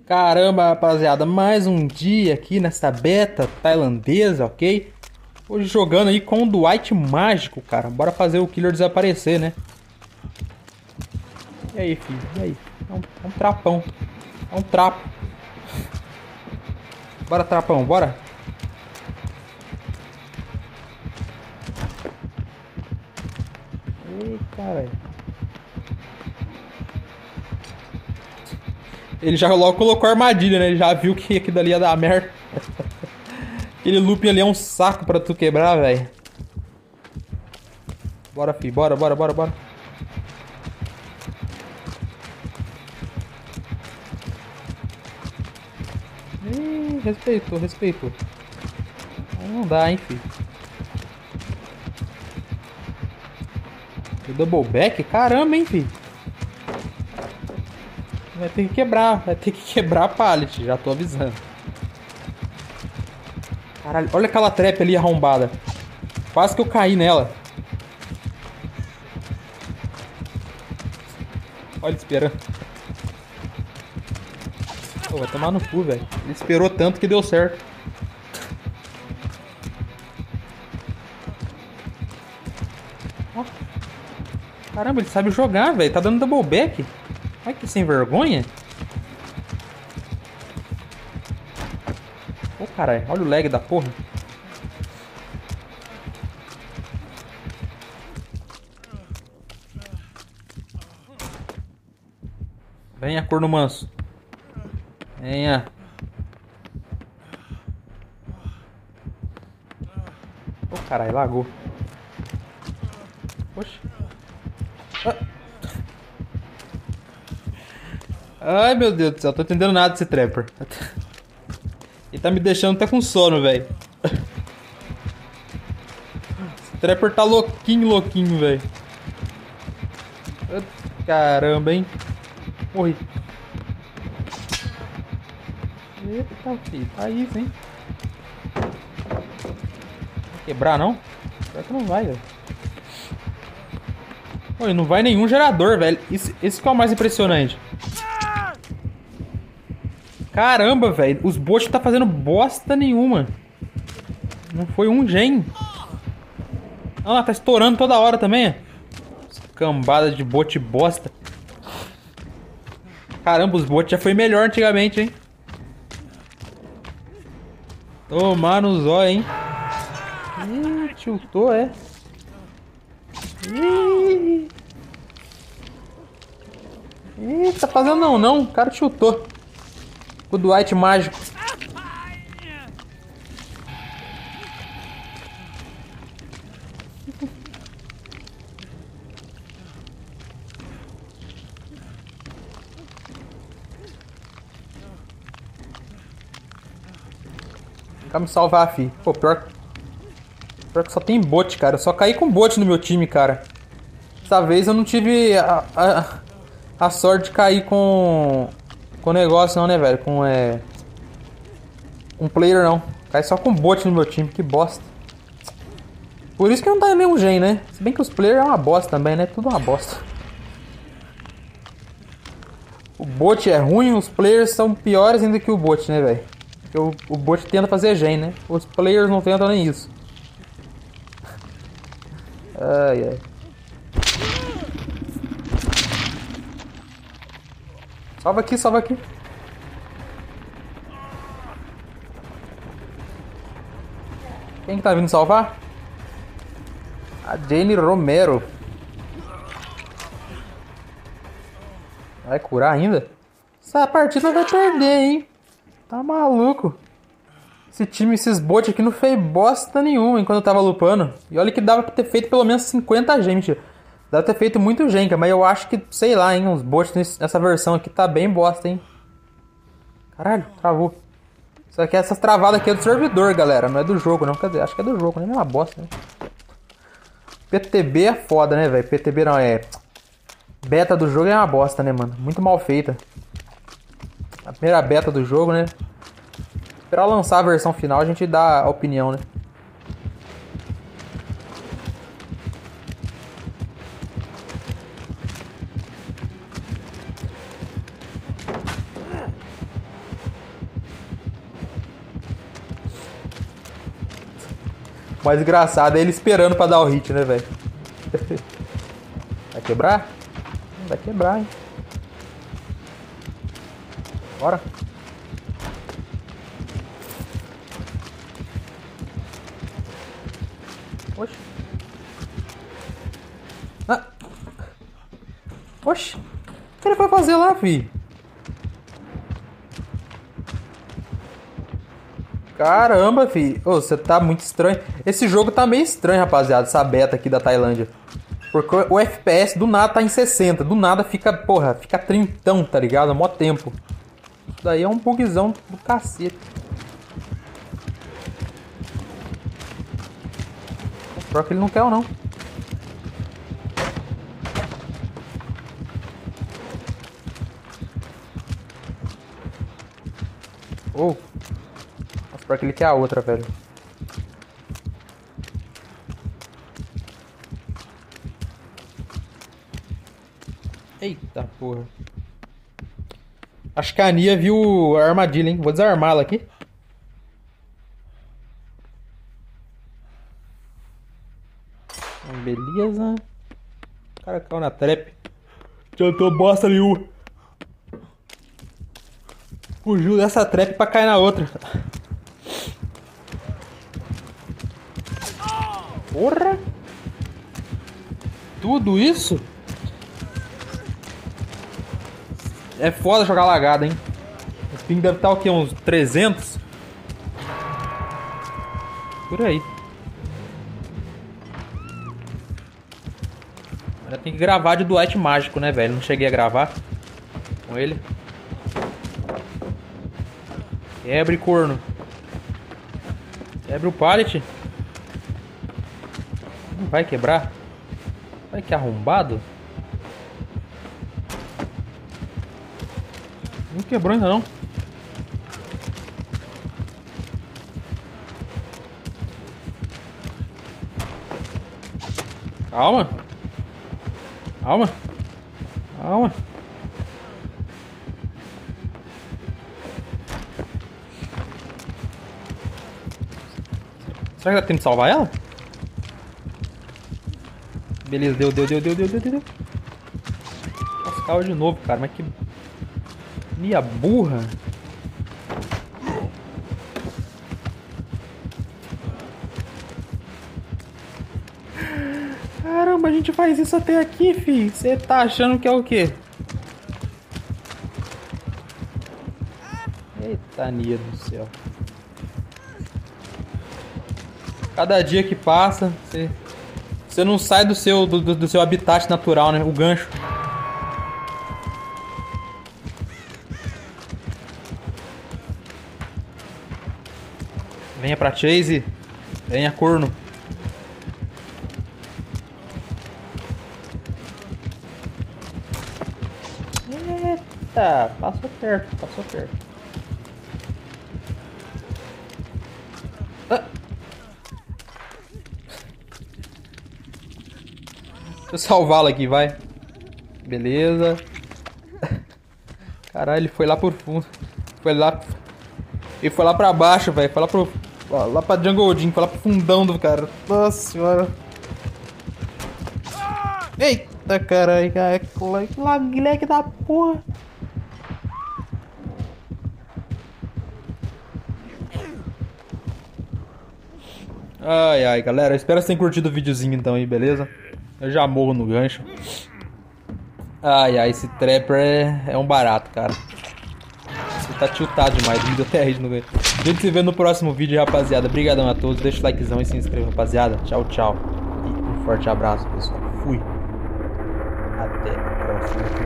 Caramba, rapaziada, mais um dia aqui nessa beta tailandesa, ok? Hoje jogando aí com o Dwight Mágico, cara. Bora fazer o Killer desaparecer, né? E aí, filho? E aí? É um trapão. É um trapo. Bora, trapão, bora. Ei, caralho. Ele já logo colocou a armadilha, né? Ele já viu que aquilo ali ia dar merda. Aquele looping ali é um saco pra tu quebrar, velho. Bora, filho. Bora. Ih, respeitou. Não dá, hein, filho. O double back? Caramba, hein, filho. Vai ter que quebrar a pallet, já tô avisando. Caralho, olha aquela trap ali arrombada. Quase que eu caí nela. Olha ele esperando. Pô, vai tomar no cu, velho. Ele esperou tanto que deu certo. Ó. Caramba, ele sabe jogar, velho. Tá dando double back. Olha que sem vergonha. Ô, caralho, olha o lag da porra. Venha, corno manso. Venha. Ô, caralho, lagou. Oxe. Ah. Ai, meu Deus do céu, tô entendendo nada desse trapper. Ele tá me deixando até com sono, velho. Esse trapper tá louquinho, velho. Caramba, hein. Morri. Eita, filho, tá isso, hein. Vai quebrar, não? Pior que não vai, velho. Oi, não vai nenhum gerador, velho. Esse que é o mais impressionante. Caramba, velho. Os bots tá fazendo bosta nenhuma. Não foi um gen. Ah, tá estourando toda hora também. Essa cambada de bot bosta. Caramba, os bots já foi melhor antigamente, hein. Tomar no zóio, hein. Ih, tiltou, é. Ih. Ih, tá fazendo não. O cara tiltou. O Dwight Mágico. Vem me salvar, fi. Pô, pior que só tem bot, cara. Eu só caí com bot no meu time, cara. Dessa vez eu não tive a sorte de cair com negócio não, né, velho? Com player não. Cai só com bot no meu time, que bosta. Por isso que não tá nenhum gen, né? Se bem que os players é uma bosta também, né? Tudo uma bosta. O bot é ruim, os players são piores ainda que o bot, né, velho? Porque o bot tenta fazer gen, né? Os players não tentam nem isso. Ai. Salva aqui. Quem que tá vindo salvar? A Jane Romero. Vai curar ainda? Essa partida vai perder, hein? Tá maluco. Esse time, esses bots aqui não fez bosta nenhuma enquanto eu tava lupando. E olha que dava pra ter feito pelo menos 50 gen, mentira. Dava pra ter feito muito gen, mas eu acho que, sei lá, hein, os bots nessa versão aqui tá bem bosta, hein. Caralho, travou. Isso aqui, essas travadas aqui é do servidor, galera. Não é do jogo, não. Quer dizer, acho que é do jogo, né? É uma bosta, né? PTB é foda, né, velho? PTB não, é... Beta do jogo é uma bosta, né, mano? Muito mal feita. A primeira beta do jogo, né? Esperar lançar a versão final, a gente dá a opinião, né? mais engraçado é ele esperando pra dar o hit, né, velho? Vai quebrar? Vai quebrar, hein? Bora. Oxi. Ah. Oxi. O que ele foi fazer lá, fi? Caramba, fi. Ô, você tá muito estranho. Esse jogo tá meio estranho, rapaziada. Essa beta aqui da Tailândia. Porque o FPS do nada tá em 60. Do nada fica, porra, fica trintão, tá ligado? Há mó tempo. Isso daí é um bugzão do cacete. Pior que ele não quer ou não. Oh. Nossa, pior que ele quer a outra, velho. Eita porra. Acho que a Nia viu a armadilha, hein? Vou desarmá-la aqui. Beleza. O cara caiu na trap. Adiantou bosta nenhuma. Fugiu dessa trap pra cair na outra. Porra! Tudo isso? É foda jogar lagado, hein? O ping deve estar o quê? Uns 300? Por aí. Agora tem que gravar de Dwight Mágico, né, velho? Não cheguei a gravar com ele. Quebre, corno. Quebre o pallet. Não vai quebrar? Vai que arrombado. Não quebrou ainda não. Calma. Calma. Calma. Será que dá tempo de salvar ela? Beleza, deu. Nossa, caiu de novo, cara. Mas que... Minha burra. Caramba, a gente faz isso até aqui, fi. Você tá achando que é o quê? Eita, Nia do céu. Cada dia que passa, você não sai do seu habitat natural, né? O gancho. Venha pra Chase. Venha, corno. Eita, passou perto. Ah. Deixa eu salvá-lo aqui, vai. Beleza. Caralho, ele foi lá por fundo. Ele foi lá pra baixo, velho. Foi lá pro... lá pra Jungle Jim. Foi lá pro fundão do cara. Nossa senhora. Eita, caralho. Que lag da porra. Ai, galera. Espero que vocês tenham curtido o videozinho então aí, beleza? Eu já morro no gancho. Ai, esse Trapper é um barato, cara. Você tá tiltado demais, me deu até rede no gancho. A gente se vê no próximo vídeo, rapaziada. Obrigadão a todos, deixa o likezão e se inscreva, rapaziada. Tchau. E um forte abraço, pessoal. Fui. Até a próxima.